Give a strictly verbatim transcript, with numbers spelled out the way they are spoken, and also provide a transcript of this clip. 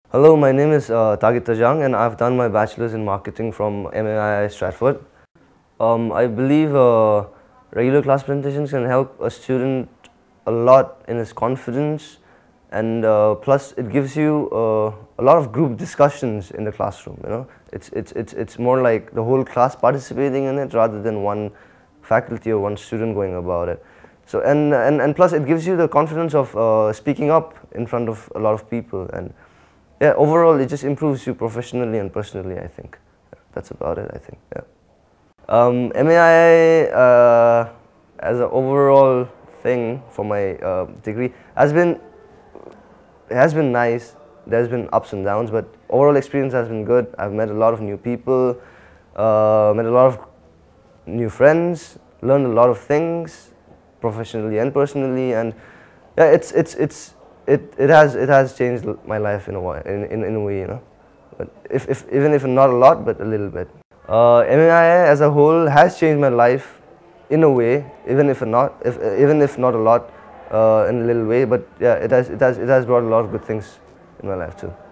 Hello, my name is uh, Tagit Tajang and I've done my bachelor's in marketing from M A I Stratford. Um, I believe uh, regular class presentations can help a student a lot in his confidence, and uh, plus it gives you uh, a lot of group discussions in the classroom. You know, it's it's it's it's more like the whole class participating in it rather than one faculty or one student going about it. So and and and plus it gives you the confidence of uh, speaking up in front of a lot of people, and yeah, overall it just improves you professionally and personally, I think. Yeah, that's about it, I think. Yeah. Um, M A I uh, as an overall thing for my uh, degree has been it has been nice. There's been ups and downs, but overall experience has been good. I've met a lot of new people, uh, met a lot of new friends, learned a lot of things, professionally and personally, and yeah, it's it's it's it it has it has changed my life in a way, in in, in a way, you know. But if if even if not a lot, but a little bit. Uh, M A I as a whole has changed my life in a way, even if not if even if not a lot, uh, in a little way. But yeah, it has it has it has brought a lot of good things in my life too.